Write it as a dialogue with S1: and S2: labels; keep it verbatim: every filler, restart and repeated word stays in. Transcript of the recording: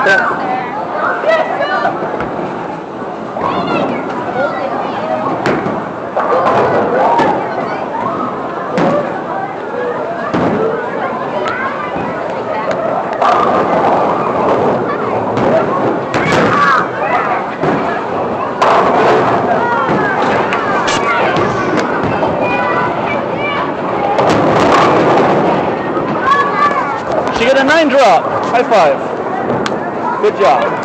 S1: She got a nine drop. High five. Good job.